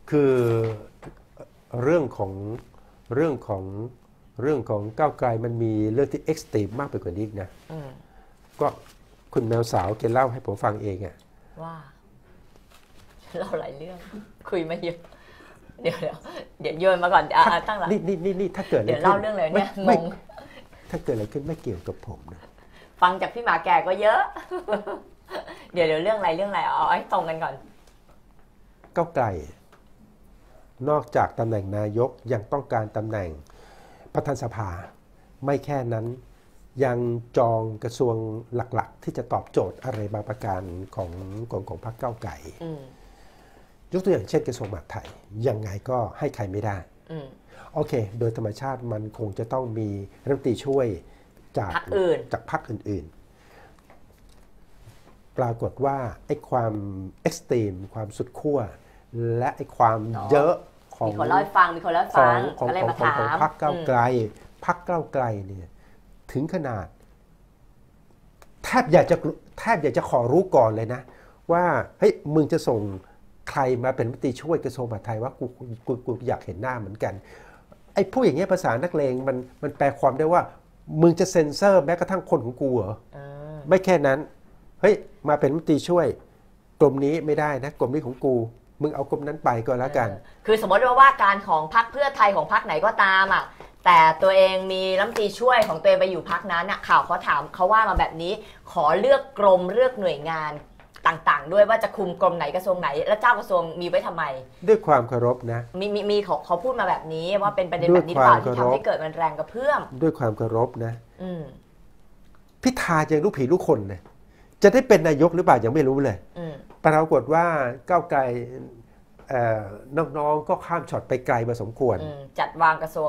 คือเรื่องของเรื่องของเรื่องของก้าวไกลมันมีเรื่องที่เอ็กซ์ตรีมมากไปกว่านี้อีกนะก็คุณแมวสาวแกเล่าให้ผมฟังเองอะว่าเล่าหลายเรื่องคุยมาเยอะเดี๋ยวโยนมาก่อนตั้งหลังนี่ถ้าเกิดอะไรเดี๋ยวเล่าเรื่องอะไรเนี่ยงงถ้าเกิดอะไรขึ้นไม่เกี่ยวกับผมนะฟังจากพี่หมาแก่ก็เยอะเดี๋ยวเรื่องอะไรเอาให้ตรงกันก่อนก้าวไกลนอกจากตำแหน่งนายกยังต้องการตำแหน่งประธานสภาไม่แค่นั้นยังจองกระทรวงหลักๆที่จะตอบโจทย์อะไรบางประการของพรรคก้าวไกลยกตัวอย่างเช่นกระทรวงมหาดไทยยังไงก็ให้ใครไม่ได้โอเคโดยธรรมชาติมันคงจะต้องมีรัฐมนตรีช่วยจากพรรคอื่นปรากฏว่าไอ้ความเอ็กซ์ตรีมความสุดขั้วและไอ้ความเยอะของมีคนเล่าให้ฟังอะไรมาถามพรรคก้าวไกลเนี่ยถึงขนาดแทบอยากจะขอรู้ก่อนเลยนะว่าเฮ้ยมึงจะส่งใครมาเป็นรัฐมนตรีช่วยกระทรวงมหาดไทยว่ากูอยากเห็นหน้าเหมือนกันไอ้พวกอย่างเงี้ยภาษานักเลงมันแปลความได้ว่ามึงจะเซ็นเซอร์แม้กระทั่งคนของกูเหรอไม่แค่นั้นเฮ้ยมาเป็นรัฐมนตรีช่วยกรมนี้ไม่ได้นะกรมนี้ของกูมึงเอากรมนั้นไปก็แล้วกันคือสมมติว่าการของพรรคเพื่อไทยของพรรคไหนก็ตามอ่ะแต่ตัวเองมีรัฐมนตรีช่วยของตัวเองไปอยู่พรรคนั้นอ่ะข่าวเขาถามเขาว่ามาแบบนี้ขอเลือกกรมเลือกหน่วยงานต่างๆด้วยว่าจะคุมกรมไหนกระทรวงไหนและเจ้ากระทรวงมีไว้ทำไมด้วยความเคารพนะมีเขาพูดมาแบบนี้ว่าเป็นประเด็นแบบนี้หรือเปล่าที่ทำให้เกิดมันแรงกระเพื่อมด้วยความเคารพนะพิธายังรู้ผีรู้คนเลยจะได้เป็นนายกหรือเปล่ายังไม่รู้เลยปรากฏว่าก้าวไกลน้องๆก็ข้ามช็อตไปไกลมาสมควรจัดวางกระทรวง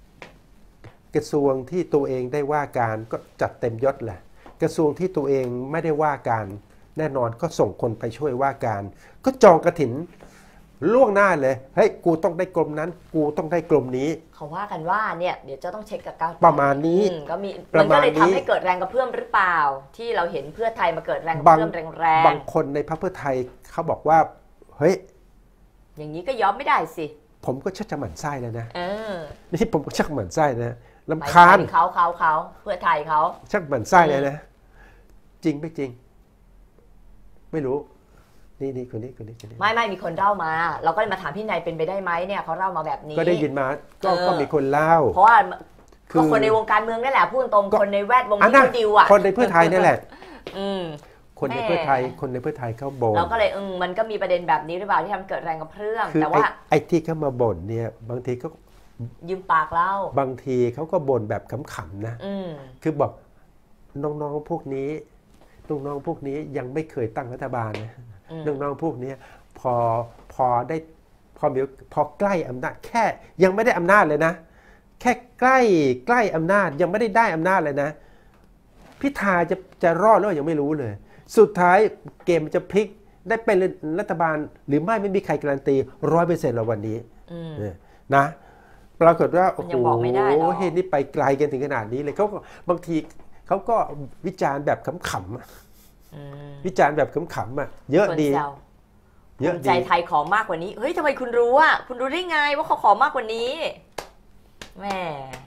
ที่ตัวเองได้ว่าการก็จัดเต็มยศแหละกระทรวงที่ตัวเองไม่ได้ว่าการแน่นอนก็ส่งคนไปช่วยว่าการก็จองกฐินล่วงหน้าเลยเฮ้ยกูต้องได้กรมนั้นกูต้องได้กรมนี้เขาว่ากันว่าเนี่ยเดี๋ยวจะต้องเช็คกับก้าวประมาณนี้ก็มีมันก็เลยทำให้เกิดแรงกระเพื่อมหรือเปล่าที่เราเห็นเพื่อไทยมาเกิดแรงกระเพื่อมแรงบางคนในพรรคเพื่อไทยเขาบอกว่าเฮ้ยอย่างนี้ก็ยอมไม่ได้สิผมก็ชักจะหมั่นไส้แล้วนะนี่ผมก็ชักหมั่นไส้นะรำคาญเขาเพื่อไทยเขาชักหมั่นไส้เลยนะจริงไม่จริงไม่รู้นี่คนนี้ไม่มีคนเล่ามาเราก็เลยมาถามพี่นายเป็นไปได้ไหมเนี่ยเขาเล่ามาแบบนี้ก็ได้ยินมาก็มีคนเล่าเพราะว่าคนในวงการเมืองนั่นแหละพูดตรงคนในแวดวงที่เขาดิวอ่ะคนในเพื่อไทยนั่นแหละคนในเพื่อไทยเขาบ่นเราก็เลยมันก็มีประเด็นแบบนี้หรือเปล่าที่ทำเกิดแรงกระเพื่อมแต่ว่าไอ้ที่เขามาบ่นเนี่ยบางทีก็ยืมปากเล่าบางทีเขาก็บ่นแบบขำๆนะคือบอกน้องๆพวกนี้ยังไม่เคยตั้งรัฐบาลนะน้องๆพวกนี้พอใกล้อำนาจแค่ยังไม่ได้อำนาจเลยนะแค่ใกล้อำนาจยังไม่ได้อำนาจเลยนะพิธาจะรอดหรือยังไม่รู้เลยสุดท้ายเกมจะพลิกได้เป็นรัฐบาลหรือไม่มีใครการันตี 100% แล้ววันนี้นะปรากฏว่าโอ้โหเฮ้ยนี่ไปไกลกันถึงขนาดนี้เลยเขาบางทีเขาก็วิจารณ์แบบขำๆวิจารณ์แบบขำๆอ่ะเยอะดีเยอะดีใจไทยขอมากกว่านี้เฮ้ยทำไมคุณรู้อ่ะคุณรู้ได้ไงว่าเขาขอมากกว่านี้แม่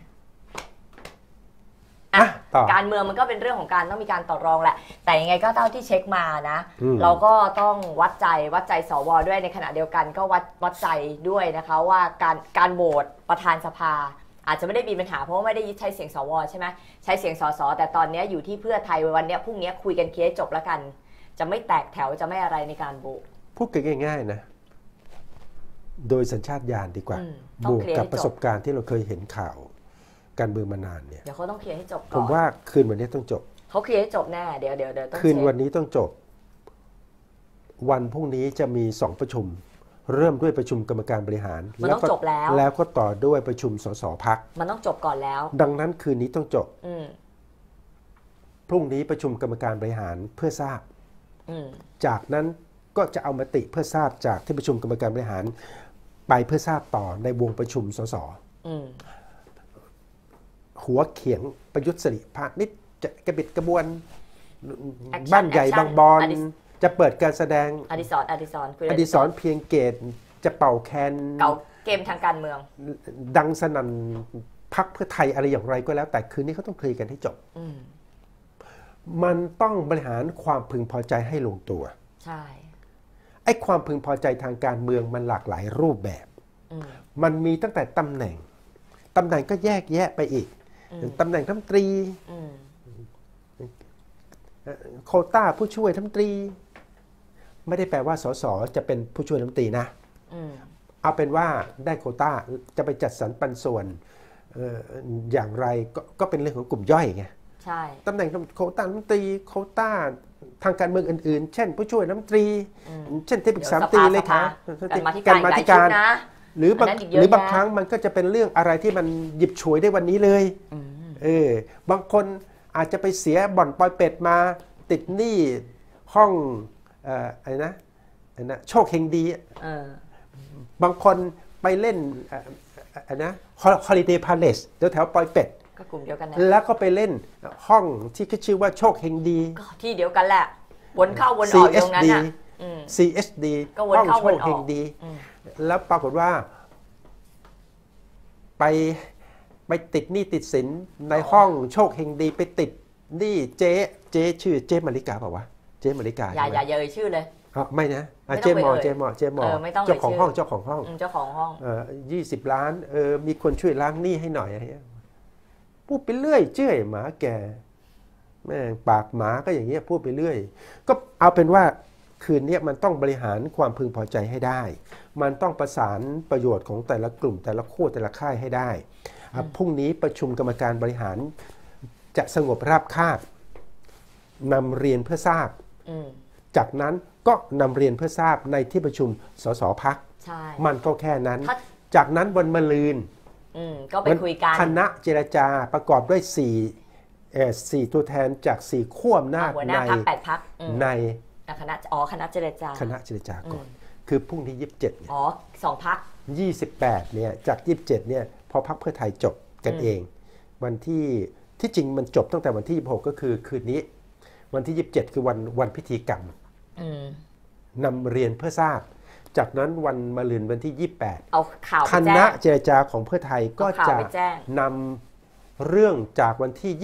การเมืองมันก็เป็นเรื่องของการต้องมีการต่อรองแหละแต่ยังไงก็เท่าที่เช็คมานะเราก็ต้องวัดใจสวด้วยในขณะเดียวกันก็วัดใจด้วยนะคะว่าการโหวตประธานสภาอาจจะไม่ได้มีปัญหาเพราะว่าไม่ได้ยึดใช้เสียงสวใช่ไหมใช้เสียงสสแต่ตอนนี้อยู่ที่เพื่อไทยวันนี้พรุ่งนี้คุยกันเคลียร์จบแล้วกันจะไม่แตกแถวจะไม่อะไรในการโหวตพูดกันง่ายๆนะโดยสัญชาตญาณดีกว่าบวกกับประสบการณ์ที่เราเคยเห็นข่าวการเมืองมานานเนี่ยเดี๋ยวเขาต้องเคลียร์ให้จบก่อนผมว่าคืนวันนี้ต้องจบเขาเคลียร์ให้จบแน่เดี๋ยวต้องคืนวันนี้ต้องจบวันพรุ่งนี้จะมี2ประชุมเริ่มด้วยประชุมกรรมการบริหารมันต้องจบแล้วก็ต่อด้วยประชุมสสพรรคมันต้องจบก่อนแล้วดังนั้นคืนนี้ต้องจบพรุ่งนี้ประชุมกรรมการบริหารเพื่อทราบจากนั้นก็จะเอามติเพื่อทราบจากที่ประชุมกรรมการบริหารไปเพื่อทราบต่อในวงประชุมสสหัวเขียงประยุทธ์สิริพานิชจะกระบิดกระบวนบ้านใหญ่บางบอนจะเปิดการแสดงอดิศรเพียงเกตจะเป่าแคนเก่าเกมทางการเมืองดังสนั่นพรรคเพื่อไทยอะไรอย่างไรก็แล้วแต่คืนนี้เขาต้องเคลียร์กันให้จบมันต้องบริหารความพึงพอใจให้ลงตัวใช่ไอ้ความพึงพอใจทางการเมืองมันหลากหลายรูปแบบมันมีตั้งแต่ตำแหน่งก็แยกแยะไปอีกตำแหน่งรัฐมนตรีโควต้าผู้ช่วยรัฐมนตรีไม่ได้แปลว่าสสจะเป็นผู้ช่วยรัฐมนตรีนะเอาเป็นว่าได้โควต้าจะไปจัดสรรปันส่วนอย่างไรก็เป็นเรื่องของกลุ่มย่อยไงใช่ตำแหน่งโควต้ารัฐมนตรีโควต้าทางการเมืองอื่นๆเช่นผู้ช่วยรัฐมนตรีเช่นที่ปรึกษาตีเลยค่ะการมาธิการหรือบางครั้งมันก็จะเป็นเรื่องอะไรที่มันหยิบฉวยได้วันนี้เลยบางคนอาจจะไปเสียบ่อนปอยเป็ดมาติดหนี้ห้องอะไรนะโชคเฮงดีบางคนไปเล่นฮอลิเดย์พาเลสแถวปอยเป็ดก็กลุ่มเดียวกันนะแล้วก็ไปเล่นห้องที่ชื่อว่าโชคเฮงดีก็ที่เดียวกันแหละวนเข้าวนออกตรงนั้นน่ะ CSD ห้องโชคเฮงดีแล้วปรากฏว่าไปติดหนี้ติดสินในห้องโชคเฮงดีไปติดหนี้เจ๊ชื่อเจ๊มาริกาเปล่าวะเจ๊มาริกาอย่าเอ่ยชื่อเลยไม่นะเจ๊หมอเจ้าของห้อง20 ล้านมีคนช่วยล้างหนี้ให้หน่อยพูดไปเรื่อยเจ้ยหมาแก่แม่งปากหมาก็อย่างเงี้ยพูดไปเรื่อยก็เอาเป็นว่าคืนนี้มันต้องบริหารความพึงพอใจให้ได้มันต้องประสานประโยชน์ของแต่ละกลุ่มแต่ละขั้วแต่ละค่ายให้ได้พรุ่งนี้ประชุมกรรมการบริหารจะสงบราบคาบนำเรียนเพื่อทราบจากนั้นก็นำเรียนเพื่อทราบในที่ประชุมสสพรรคมันก็แค่นั้นจากนั้นวันมะรืนก็ไปคุยกันคณะเจรจาประกอบด้วย4ตัวแทนจาก4ขั้วอำนาจในคณะเจรจาก่อนคือพรุ่งที่27เนี่ย 2 พรรค 28เนี่ยจาก27เนี่ยพอพรรคเพื่อไทยจบกันเองวันที่จริงมันจบตั้งแต่วันที่26ก็คือคืนนี้วันที่27คือวันพิธีกรรมนำเรียนเพื่อทราบจากนั้นวันมะรืนวันที่28 เอาข่าวคณะเจรจาของเพื่อไทยก็จะนำเรื่องจากวันที่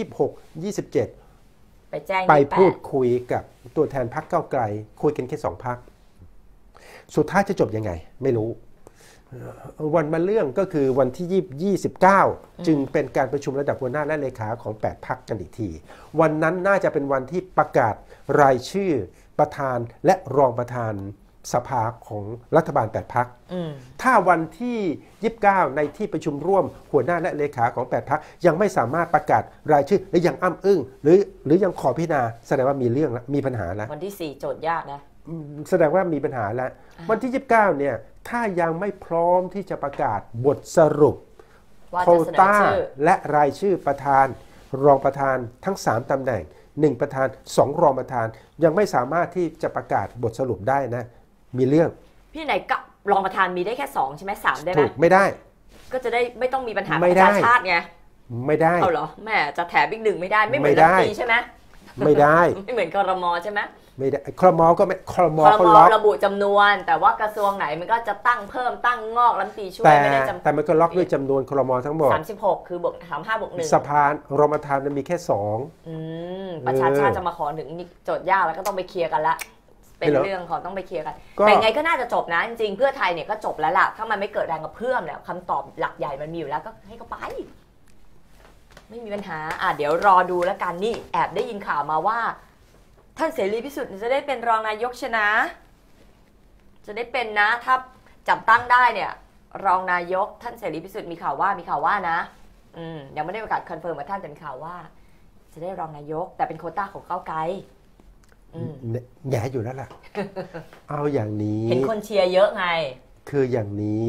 26 27ไปพูดคุยกับตัวแทนพรรคก้าวไกลคุยกันแค่2 พรรคสุดท้ายจะจบยังไงไม่รู้วันมะเรื่องก็คือวันที่29จึงเป็นการประชุมระดับหัวหน้าและเลขาของ8 พรรคกันอีกทีวันนั้นน่าจะเป็นวันที่ประกาศรายชื่อประธานและรองประธานสภาของรัฐบาล8 พรรคถ้าวันที่29ในที่ประชุมร่วมหัวหน้าและเลขาของ8 พรรคยังไม่สามารถประกาศรายชื่อหรือยังอ้ำอึ้งหรือยังขอพิจารณาแสดงว่ามีเรื่องแล้วมีปัญหาแล้ววันที่4โจทย์ยากนะแสดงว่ามีปัญหาแล้ววันที่29เนี่ยถ้ายังไม่พร้อมที่จะประกาศบทสรุปโควต้าและรายชื่อประธานรองประธานทั้ง3 ตำแหน่ง1 ประธาน2 รองประธานยังไม่สามารถที่จะประกาศบทสรุปได้นะมีเรื่องพี่ไหนกับรองประธานมีได้แค่2ใช่ไหม3ได้ไหมถูกไม่ได้ก็จะได้ไม่ต้องมีปัญหาประชาชาติไงไม่ได้เอาเหรอแม่จะแถมอีก1ไม่ได้ไม่เหมือนรัฐมนตรีใช่ไหมไม่ได้ไม่เหมือนครม.ใช่ไหมไม่ได้ครม.ก็ไม่ครม.เขาล็อกระบุจำนวนแต่ว่ากระทรวงไหนมันก็จะตั้งเพิ่มตั้งงอกรัฐมนตรีช่วยไม่ได้จำแต่มันก็ล็อกด้วยจำนวนครม.ทั้งหมด 36คือบวก35บวก1 สภารองประธานมันมีแค่ 2ประชาชาติจะมาขอถึงนี่โจทย์ยากแล้วก็ต้องไปเคลียร์กันละเป็นเรื่องของต้องไปเคลียร์กันแต่ไงก็น่าจะจบนะจริงๆเพื่อไทยเนี่ยก็จบแล้วล่ะถ้ามันไม่เกิดแรงกระเพื่อมเนี่ยคำตอบหลักใหญ่มันมีอยู่แล้วก็ให้เขาไปไม่มีปัญหาเดี๋ยวรอดูแล้วกันนี่แอบได้ยินข่าวมาว่าท่านเสรีพิสุทธิ์จะได้เป็นรองนายกชนะจะได้เป็นนะถ้าจับตั้งได้เนี่ยรองนายกท่านเสรีพิสุทธิ์มีข่าวว่านะยังไม่ได้ประกาศคอนเฟิร์มกับท่านแต่ข่าวว่าจะได้รองนายกแต่เป็นโควต้าของก้าวไกลแย่อยู่แล้วล่ะ เอาอย่างนี้เห็นคนเชียร์เยอะไงคืออย่างนี้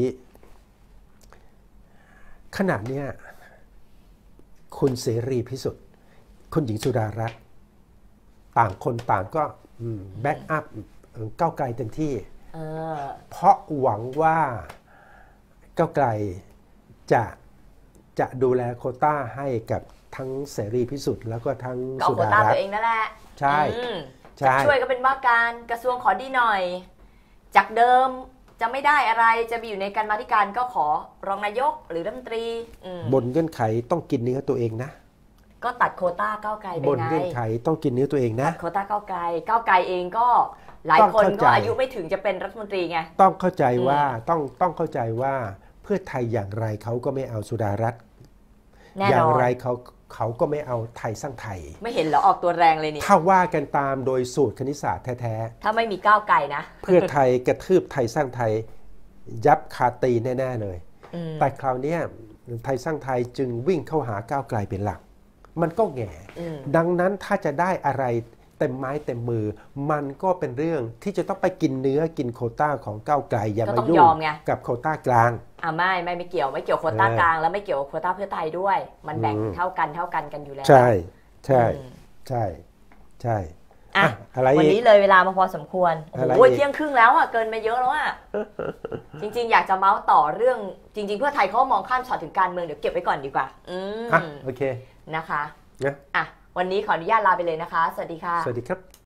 ขนาดเนี้ยคุณเสรีพิสุทธิ์คุณหญิงสุดารัตน์ต่างคนต่างก็แบ็กอัพก้าวไกลเต็มที่เพราะหวังว่าก้าวไกลจะดูแลโควต้าให้กับทั้งเสรีพิสุทธิ์แล้วก็ทั้งสุดารัตน์โควต้าตัวเองนั่นแหละใช่ช่วยก็เป็นว่าการกระทรวงขอดีหน่อยจากเดิมจะไม่ได้อะไรจะไปอยู่ในการมาธิการก็ขอรองนายกหรือรัฐมนตรีบนเงื่อนไขต้องกินเนื้อตัวเองนะก็ตัดโควต้าก้าวไกลไปไงบนเงื่อนไขต้องกินเนื้อตัวเองนะตัดโควต้าก้าวไกลเองก็หลายคนก็อายุไม่ถึงจะเป็นรัฐมนตรีไงต้องเข้าใจว่าต้องเข้าใจว่าเพื่อไทยอย่างไรเขาก็ไม่เอาสุดารัตน์อย่างไรเขาก็ไม่เอาไทยสร้างไทยไม่เห็นเหรอออกตัวแรงเลยนี่ถ้าว่ากันตามโดยสูตรคณิตศาสตร์แท้ๆถ้าไม่มีก้าวไกลนะเพื่อไทยกระทืบไทยสร้างไทยยับคาตีแน่ๆเลยแต่คราวนี้ไทยสร้างไทยจึงวิ่งเข้าหาก้าวไกลเป็นหลักมันก็แง่ดังนั้นถ้าจะได้อะไรเต็มไม้เต็มมือมันก็เป็นเรื่องที่จะต้องไปกินเนื้อกินโควต้าของก้าวไกลอย่ามายุ่งกับโควต้ากลางไม่เกี่ยวโควต้ากลางแล้วไม่เกี่ยวกับโควต้าเพื่อไทยด้วยมันแบ่งเท่ากันกันอยู่แล้วใช่อะไรวันนี้เลยเวลามาพอสมควรโอ้ยเที่ยงครึ่งแล้วเกินไปเยอะแล้วจริงๆอยากจะเมาส์ต่อเรื่องจริงๆเพื่อไทยเขามองข้ามช็อตถึงการเมืองเดี๋ยวเก็บไว้ก่อนดีกว่าโอเคนะคะวันนี้ขออนุญาตลาไปเลยนะคะสวัสดีค่ะสวัสดีครับ